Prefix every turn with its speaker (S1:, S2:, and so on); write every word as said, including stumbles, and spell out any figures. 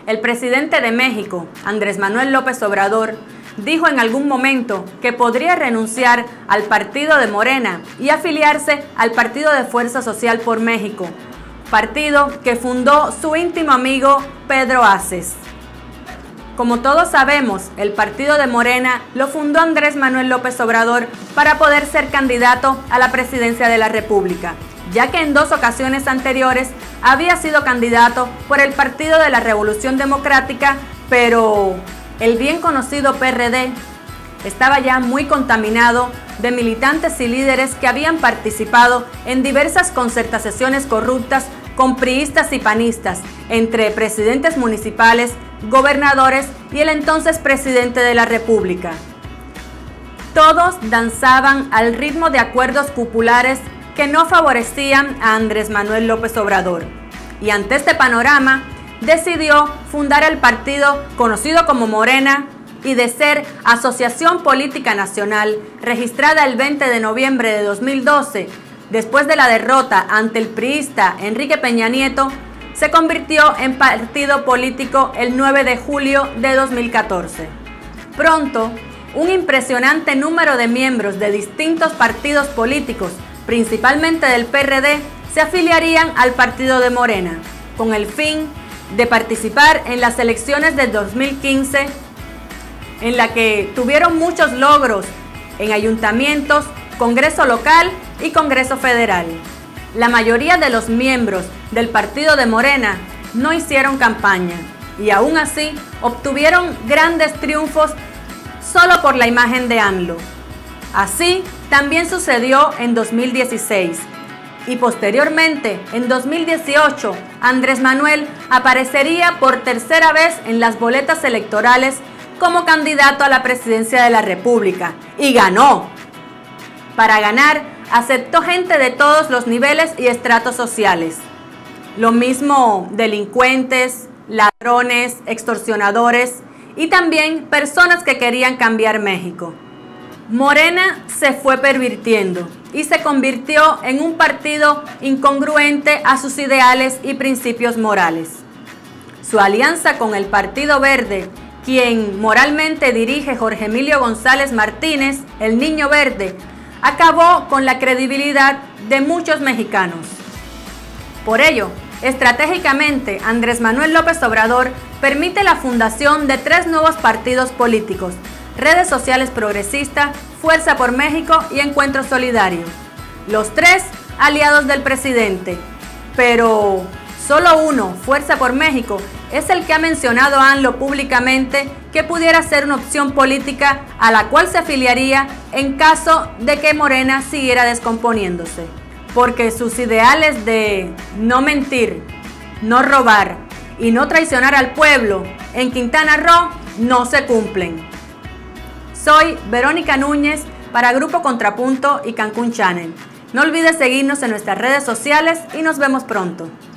S1: El presidente de México, Andrés Manuel López Obrador, dijo en algún momento que podría renunciar al partido de Morena y afiliarse al Partido de Fuerza Social por México, partido que fundó su íntimo amigo Pedro Aces. Como todos sabemos, el partido de Morena lo fundó Andrés Manuel López Obrador para poder ser candidato a la presidencia de la República, ya que en dos ocasiones anteriores había sido candidato por el Partido de la Revolución Democrática, pero el bien conocido P R D estaba ya muy contaminado de militantes y líderes que habían participado en diversas concertaciones corruptas con priistas y panistas, entre presidentes municipales, gobernadores y el entonces presidente de la República. Todos danzaban al ritmo de acuerdos cupulares que no favorecían a Andrés Manuel López Obrador. Y ante este panorama, decidió fundar el partido conocido como Morena y de ser Asociación Política Nacional, registrada el veinte de noviembre de dos mil doce, después de la derrota ante el priista Enrique Peña Nieto, se convirtió en partido político el nueve de julio de dos mil catorce. Pronto, un impresionante número de miembros de distintos partidos políticos, principalmente del P R D, se afiliarían al partido de Morena, con el fin de participar en las elecciones de dos mil quince, en la que tuvieron muchos logros en ayuntamientos, Congreso local y Congreso federal. La mayoría de los miembros del partido de Morena no hicieron campaña y aún así obtuvieron grandes triunfos solo por la imagen de AMLO. Así también sucedió en dos mil dieciséis y posteriormente en dos mil dieciocho Andrés Manuel aparecería por tercera vez en las boletas electorales como candidato a la presidencia de la República y ganó. Para ganar, aceptó gente de todos los niveles y estratos sociales. Lo mismo delincuentes, ladrones, extorsionadores y también personas que querían cambiar México. Morena se fue pervirtiendo y se convirtió en un partido incongruente a sus ideales y principios morales. Su alianza con el Partido Verde, quien moralmente dirige Jorge Emilio González Martínez, el Niño Verde, acabó con la credibilidad de muchos mexicanos. Por ello, estratégicamente, Andrés Manuel López Obrador permite la fundación de tres nuevos partidos políticos: Redes Sociales Progresista, Fuerza por México y Encuentro Solidario. Los tres aliados del presidente, pero solo uno, Fuerza por México, es el que ha mencionado a AMLO públicamente que pudiera ser una opción política a la cual se afiliaría en caso de que Morena siguiera descomponiéndose, porque sus ideales de no mentir, no robar y no traicionar al pueblo en Quintana Roo no se cumplen. Soy Verónica Núñez para Grupo Contrapunto y Cancún Channel. No olvides seguirnos en nuestras redes sociales y nos vemos pronto.